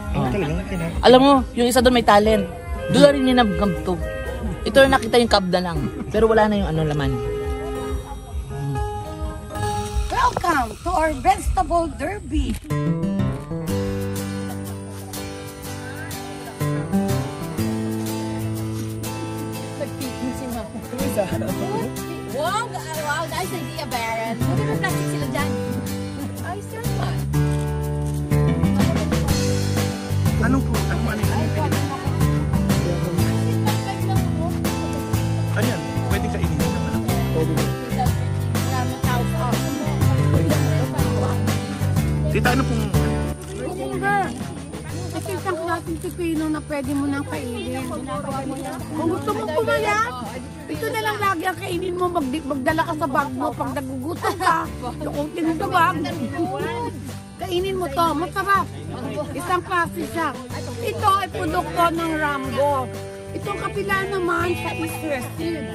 Alam mo, yung isa doon may talent. Doon rin niya nagkamto. Ito na nakita yung kabda lang. Pero wala na yung ano laman. Welcome to our vegetable derby. Wow, nice idea, Baron. Buti na plastic sila dyan. Ayos yan man. Anong po? Ano yan? Ano yan? Pwedeng kainin naman. Maraming tao sa ako. Tita, ano pong... Ito isang klaseng pipino na pwede mo nang kainin. Kung gusto mong pumayat, ito na lang lagi ang kainin mo. Magdala ka sa bag mo. Pag nagugutom ka, lukutin mo sa bag. Kainin mo to. Masarap. Isang klase siya. Ito ay produkto ng Rambo. Itong kapila naman sa East West.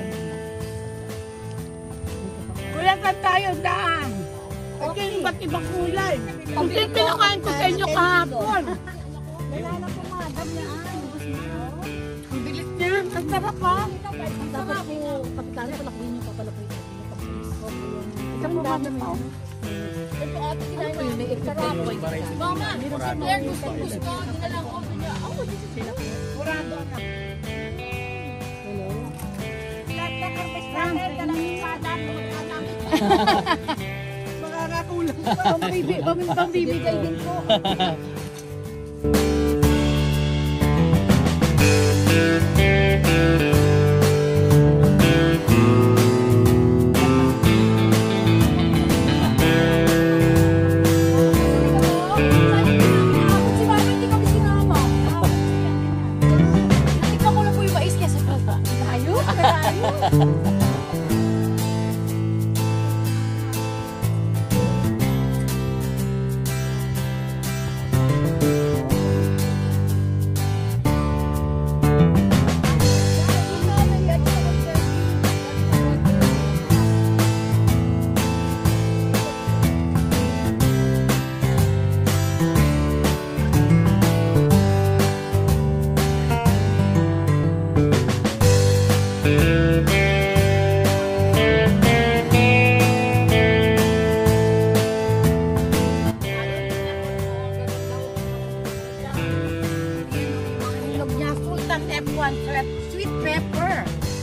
Kuya, saan tayo daan? Ito yung iba't ibang kulay. Ito yung pinakain ko sa inyo kahapon. Ang bilis niya. Ang sarap ha. Ang sarap. Pagkala, palakuin nyo pa, palakuin nyo. Isang mamada pa. Ito ate, kinain mo yun, may sarap. Mama, Claire, gusto, dinala ko sa niya. Ako, dito sila. Murado na. Makakakulang pa. Pambibigay din po. Sweet pepper.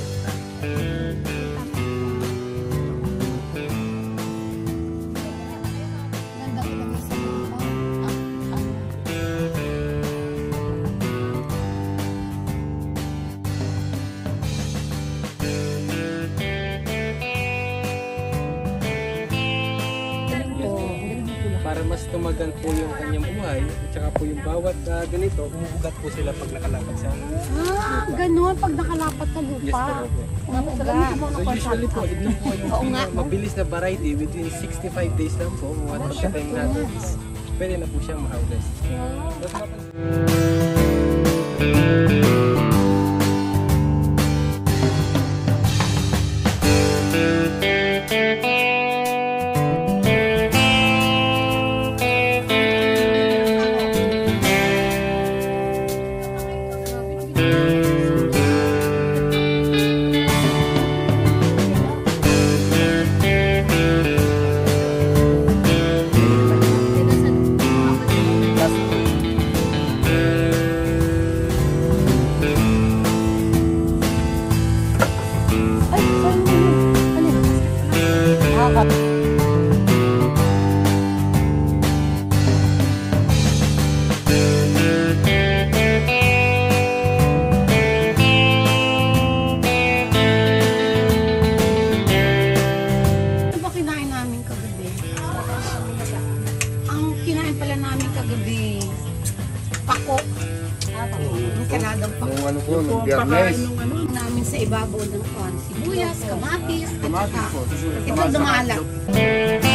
Para mas tumagal po yung kanyang buhay at saka po yung bawat ganito, umuugat po sila pag nakalapat sa Ganun pag nakalapat sa lupa. yes po. So usually po, ito po yung mabilis na variety within 65 days lang po. At pagka-time natin is pwede na po siyang ma-harvest. Namin sa ibabaw ng sibuyas, kamatis, at saka ito dumalak.